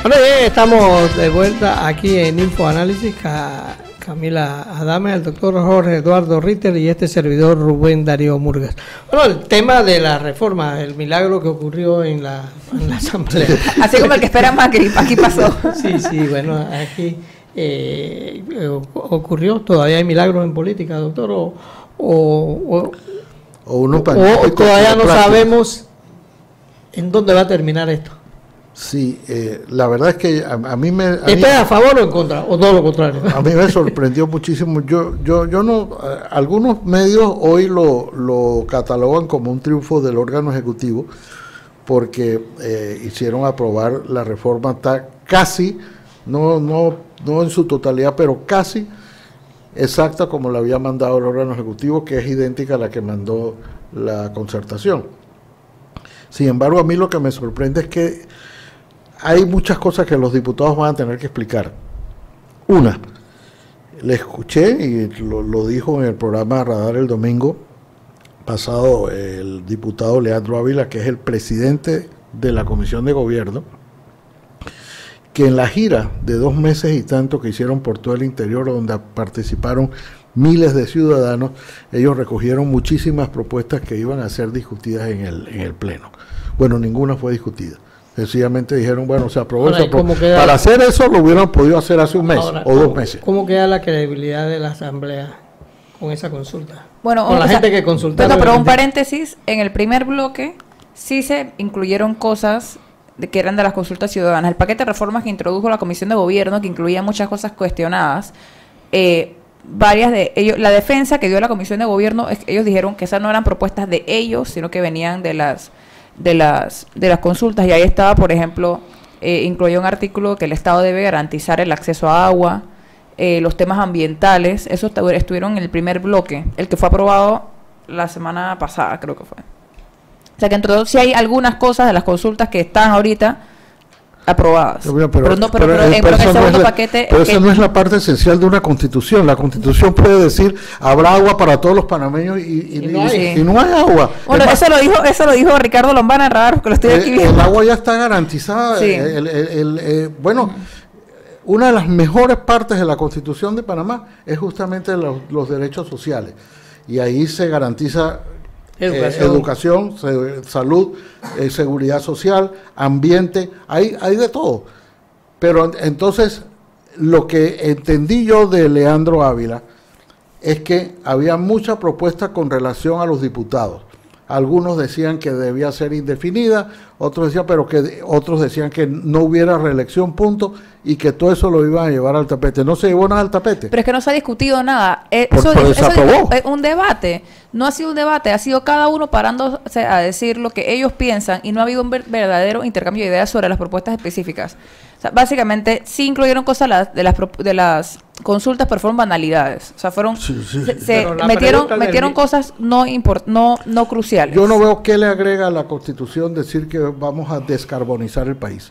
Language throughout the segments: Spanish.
Bueno, estamos de vuelta aquí en Infoanálisis. Camila Adame, el doctor Jorge Eduardo Ritter y este servidor Rubén Darío Murgas. Bueno, el tema de la reforma, el milagro que ocurrió en la asamblea. Así como el que espera Macri, aquí pasó. Sí, bueno, aquí ocurrió. Todavía hay milagros en política, doctor, o todavía no sabemos en dónde va a terminar esto. Sí, la verdad es que a mí me... ¿Está a favor o en contra? ¿O todo lo contrario? A mí me sorprendió muchísimo. Yo no... algunos medios hoy lo catalogan como un triunfo del órgano ejecutivo porque hicieron aprobar la reforma casi, no en su totalidad, pero casi exacta como la había mandado el órgano ejecutivo, que es idéntica a la que mandó la concertación. Sin embargo, a mí lo que me sorprende es que hay muchas cosas que los diputados van a tener que explicar. Una, le escuché y lo dijo en el programa Radar el domingo pasado el diputado Leandro Ávila, que es el presidente de la Comisión de Gobierno, que en la gira de 2 meses y tanto que hicieron por todo el interior, donde participaron miles de ciudadanos, ellos recogieron muchísimas propuestas que iban a ser discutidas en el Pleno. Bueno, ninguna fue discutida. Sencillamente dijeron, bueno, se aprobó. Para hacer eso lo hubieran podido hacer hace un mes o 2 meses. ¿Cómo queda la credibilidad de la Asamblea con esa consulta? Bueno, con la gente que consultó. Pero un paréntesis, en el primer bloque sí se incluyeron cosas que eran de las consultas ciudadanas. El paquete de reformas que introdujo la Comisión de Gobierno, que incluía muchas cosas cuestionadas, varias de ellos, la defensa que dio la Comisión de Gobierno, ellos dijeron que esas no eran propuestas de ellos, sino que venían de las consultas, y ahí estaba, por ejemplo, incluyó un artículo que el Estado debe garantizar el acceso a agua, los temas ambientales, eso estuvieron en el primer bloque, el que fue aprobado la semana pasada, creo que fue. O sea que entre todos sí hay algunas cosas de las consultas que están ahorita aprobadas. Pero en el segundo paquete... Pero esa no es la parte esencial de una constitución. La constitución puede decir, habrá agua para todos los panameños y no hay agua. Bueno, eso lo dijo Ricardo Lombana en Radar, porque lo estoy aquí viendo. El agua ya está garantizada. Sí. Bueno, una de las mejores partes de la constitución de Panamá es justamente los derechos sociales. Y ahí se garantiza... Educación, salud, seguridad social, ambiente, hay de todo. Pero entonces, lo que entendí yo de Leandro Ávila es que había mucha propuesta con relación a los diputados. Algunos decían que debía ser indefinida, otros decían que no hubiera reelección, punto, y que todo eso lo iban a llevar al tapete. No se llevó nada al tapete. Pero es que no se ha discutido nada. Eso es un debate. No ha sido un debate, ha sido cada uno parándose a decir lo que ellos piensan, y no ha habido un verdadero intercambio de ideas sobre las propuestas específicas. O sea, básicamente sí incluyeron cosas de las consultas, pero fueron banalidades. O sea, metieron cosas no cruciales. Yo no veo qué le agrega a la Constitución decir que vamos a descarbonizar el país.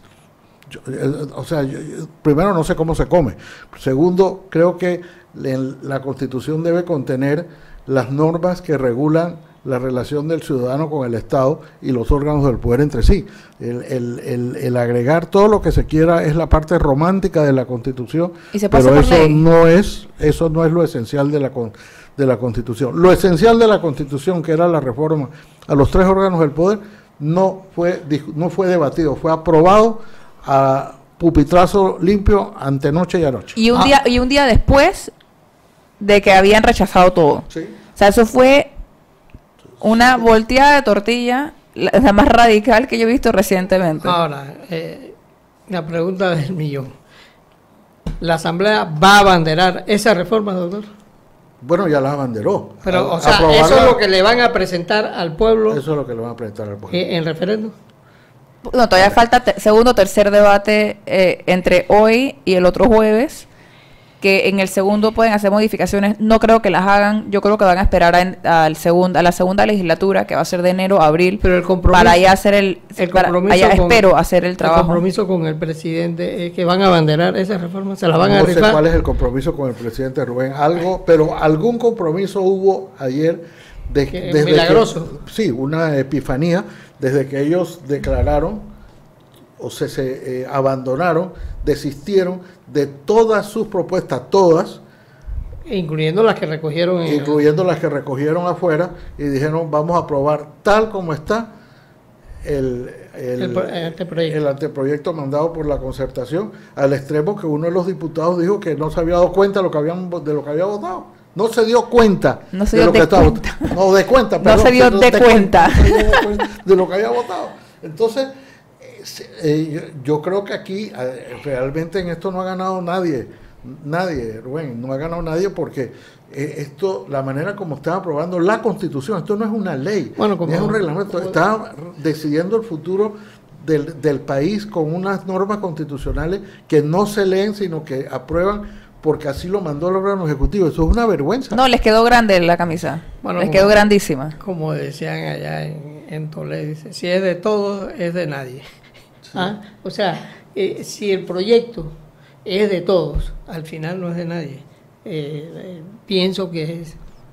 Primero, no sé cómo se come. Segundo, creo que la Constitución debe contener las normas que regulan la relación del ciudadano con el Estado y los órganos del poder entre sí. El agregar todo lo que se quiera es la parte romántica de la Constitución, pero eso no es lo esencial de la Constitución. Lo esencial de la Constitución, que era la reforma a los 3 órganos del poder, no fue debatido, fue aprobado a pupitrazo limpio antenoche y anoche. Y un día después de que habían rechazado todo. Sí. O sea, eso fue una volteada de tortilla, la más radical que yo he visto recientemente. Ahora, la pregunta del millón. ¿La Asamblea va a abanderar esa reforma, doctor? Bueno, ya la abanderó. Pero, ¿eso es lo que le van a presentar al pueblo? Eso es lo que le van a presentar al pueblo. ¿En referéndum? No, todavía falta segundo o tercer debate entre hoy y el otro jueves, que en el segundo pueden hacer modificaciones. No creo que las hagan, yo creo que van a esperar a la segunda legislatura, que va a ser de enero a abril, pero el compromiso, para allá hacer hacer el trabajo. El compromiso con el presidente, que van a abanderar esa reforma, se la van a rifar. No sé cuál es el compromiso con el presidente Rubén, pero algún compromiso hubo ayer desde milagroso. Sí, una epifanía, desde que ellos declararon se abandonaron, desistieron de todas sus propuestas, todas, incluyendo las que recogieron afuera, y dijeron vamos a aprobar tal como está el anteproyecto mandado por la Concertación, al extremo que uno de los diputados dijo que no se había dado cuenta de lo que había votado. No se dio cuenta de lo que estaba votando. No se dio cuenta de lo que había votado. Entonces, yo creo que aquí realmente en esto no ha ganado nadie, Rubén, no ha ganado nadie porque la manera como están aprobando la Constitución, esto no es una ley, es un reglamento, está decidiendo el futuro del país con unas normas constitucionales que no se leen, sino que aprueban porque así lo mandó el órgano ejecutivo. Eso es una vergüenza. No, les quedó grande la camisa, les quedó grandísima. Como decían allá en Toledo, dice, si es de todos, es de nadie. Sí. O sea, si el proyecto es de todos, al final no es de nadie. Pienso que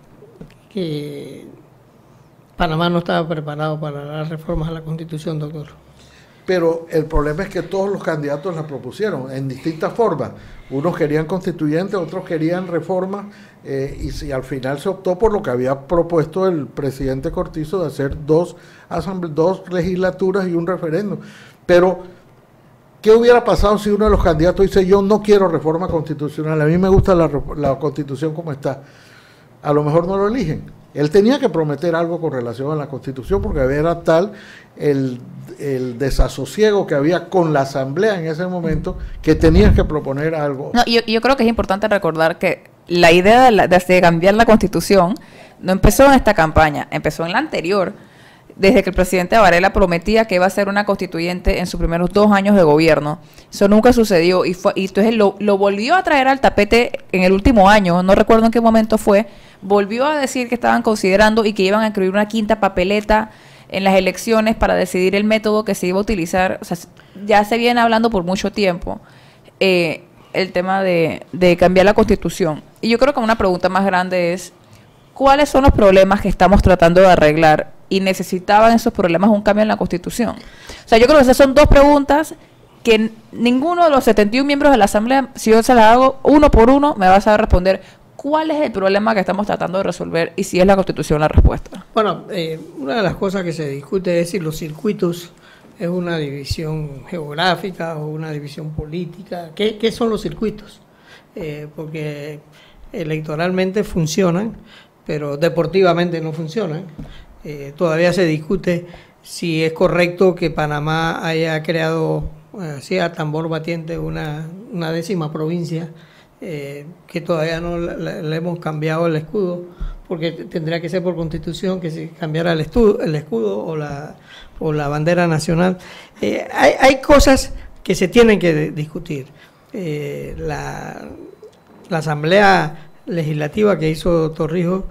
Panamá no estaba preparado para las reformas a la Constitución, doctor. Pero el problema es que todos los candidatos la propusieron en distintas formas. Unos querían constituyentes, otros querían reformas, y al final se optó por lo que había propuesto el presidente Cortizo de hacer dos legislaturas y un referéndum. Pero, ¿qué hubiera pasado si uno de los candidatos dice yo no quiero reforma constitucional, a mí me gusta la Constitución como está? A lo mejor no lo eligen. Él tenía que prometer algo con relación a la Constitución porque era tal el desasosiego que había con la Asamblea en ese momento que tenías que proponer algo. No, yo creo que es importante recordar que la idea de cambiar la Constitución no empezó en esta campaña, empezó en la anterior, desde que el presidente Varela prometía que iba a ser una constituyente en sus primeros 2 años de gobierno. Eso nunca sucedió y entonces lo volvió a traer al tapete en el último año, no recuerdo en qué momento fue, volvió a decir que estaban considerando y que iban a incluir una quinta papeleta en las elecciones para decidir el método que se iba a utilizar. O sea, ya se viene hablando por mucho tiempo el tema de cambiar la Constitución. Y yo creo que una pregunta más grande es, ¿cuáles son los problemas que estamos tratando de arreglar y necesitaban esos problemas un cambio en la Constitución? O sea, yo creo que esas son dos preguntas que ninguno de los 71 miembros de la Asamblea, si yo se las hago uno por uno, me va a saber responder cuál es el problema que estamos tratando de resolver y si es la Constitución la respuesta. Bueno, una de las cosas que se discute es si los circuitos es una división geográfica o una división política. ¿Qué son los circuitos? Porque electoralmente funcionan, pero deportivamente no funcionan. Todavía se discute si es correcto que Panamá haya creado, así a tambor batiente, una 10ª provincia, que todavía no le hemos cambiado el escudo, porque tendría que ser por Constitución que se cambiara el escudo o la bandera nacional. Hay cosas que se tienen que discutir. La Asamblea Legislativa que hizo Torrijos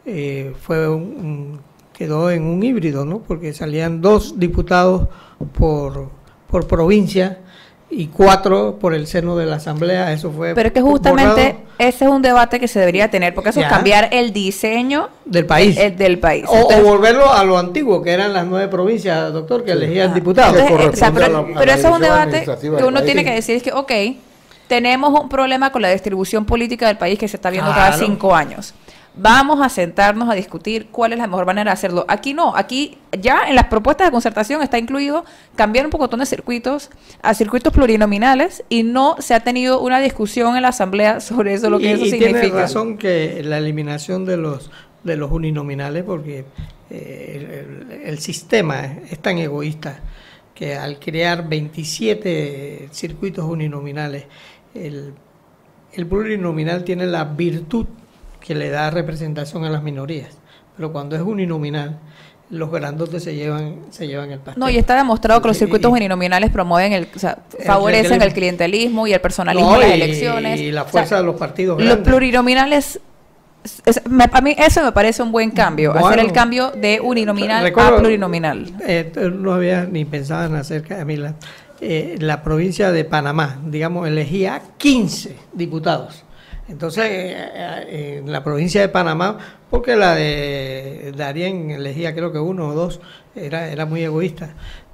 quedó en un híbrido, ¿no? Porque salían 2 diputados por provincia y 4 por el seno de la Asamblea. Eso fue pero es que justamente borrado. Ese es un debate que se debería tener, porque eso es cambiar el diseño del país. Del país. O volverlo a lo antiguo, que eran las 9 provincias, doctor, que elegían diputados. Pero eso es un debate que uno tiene que decir, es que, ok, tenemos un problema con la distribución política del país que se está viendo cada 5 años. Vamos a sentarnos a discutir cuál es la mejor manera de hacerlo. Aquí no, aquí ya en las propuestas de concertación está incluido cambiar un pocotón de circuitos a circuitos plurinominales y no se ha tenido una discusión en la Asamblea sobre eso, lo que eso significa. Tiene razón que la eliminación de los uninominales, porque el sistema es tan egoísta que al crear 27 circuitos uninominales, el plurinominal tiene la virtud que le da representación a las minorías, pero cuando es uninominal, los grandotes se llevan el pastel. No, y está demostrado que los circuitos uninominales promueven favorecen el clientelismo y el personalismo en las elecciones. Y la fuerza de los partidos grandes. Los plurinominales, a mí eso me parece un buen cambio, hacer el cambio de uninominal a plurinominal. No había ni pensado en hacer, Camila, la provincia de Panamá, digamos, elegía 15 diputados. Entonces, en la provincia de Panamá, porque la de Darién elegía creo que 1 o 2, era muy egoísta.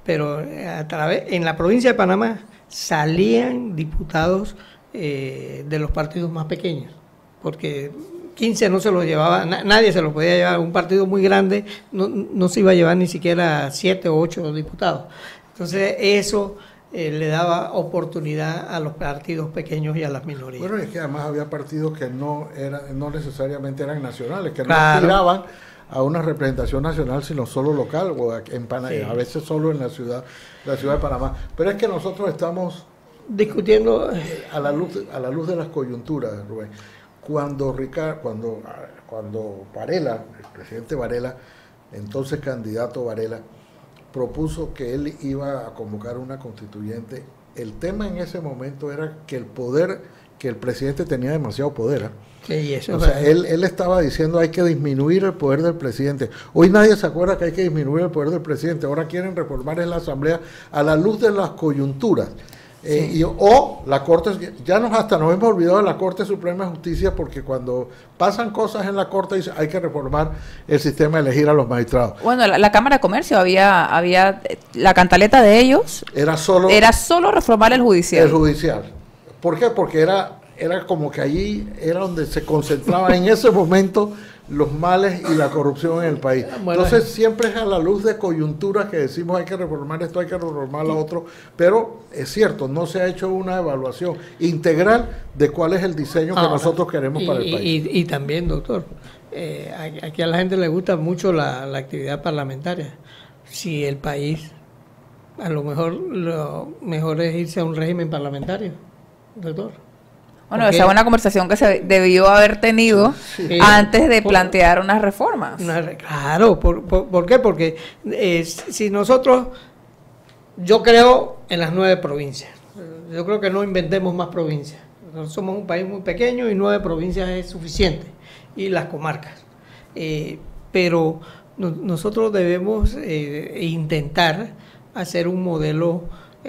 pero en la provincia de Panamá salían diputados de los partidos más pequeños, porque 15 no se los llevaba, nadie se los podía llevar. Un partido muy grande no se iba a llevar ni siquiera 7 o 8 diputados. Entonces eso le daba oportunidad a los partidos pequeños y a las minorías. Bueno, es que además había partidos que no necesariamente eran nacionales, que no Claro. aspiraban a una representación nacional, sino solo local, o en Panamá, Sí. a veces solo en la ciudad de Panamá. Pero es que nosotros estamos Discutiendo, a la luz de las coyunturas, Rubén. Cuando Varela, el presidente Varela, entonces candidato Varela, propuso que él iba a convocar una constituyente, el tema en ese momento era que el presidente tenía demasiado poder. sí, eso O sea, él estaba diciendo hay que disminuir el poder del presidente. Hoy nadie se acuerda que hay que disminuir el poder del presidente. Ahora quieren reformar en la Asamblea a la luz de las coyunturas. O la Corte, hasta nos hemos olvidado de la Corte Suprema de Justicia, porque cuando pasan cosas en la Corte dice hay que reformar el sistema de elegir a los magistrados. Bueno, la Cámara de Comercio había la cantaleta de ellos Era solo reformar el judicial. el judicial. ¿Por qué? Porque era como que allí era donde se concentraba en ese momento los males y la corrupción en el país. Bueno, entonces siempre es a la luz de coyunturas que decimos hay que reformar esto, hay que reformar lo otro, pero es cierto, no se ha hecho una evaluación integral de cuál es el diseño que nosotros queremos para el país. Y también, doctor, aquí a la gente le gusta mucho la actividad parlamentaria. Si el país, a lo mejor es irse a un régimen parlamentario, doctor. Bueno, esa es una conversación que se debió haber tenido antes de plantear unas reformas. Claro, ¿por qué? Porque si nosotros, yo creo en las 9 provincias, yo creo que no inventemos más provincias. Nosotros somos un país muy pequeño y 9 provincias es suficiente, y las comarcas. Pero nosotros debemos intentar hacer un modelo,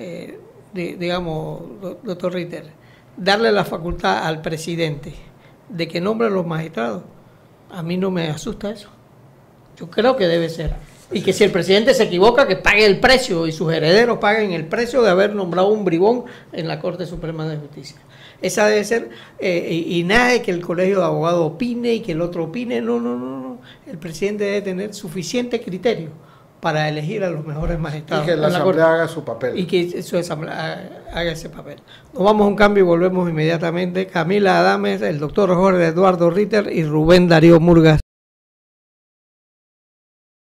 digamos, doctor Ritter, darle la facultad al presidente de que nombre a los magistrados. A mí no me asusta eso. Yo creo que debe ser. Y que si el presidente se equivoca, que pague el precio y sus herederos paguen el precio de haber nombrado un bribón en la Corte Suprema de Justicia. Esa debe ser, y nada de que el Colegio de Abogados opine y que el otro opine. No. El presidente debe tener suficiente criterio para elegir a los mejores magistrados. Y que la Asamblea haga su papel. Y que su Asamblea haga ese papel. Nos vamos a un cambio y volvemos inmediatamente. Camila Adames, el doctor Jorge Eduardo Ritter y Rubén Darío Murgas.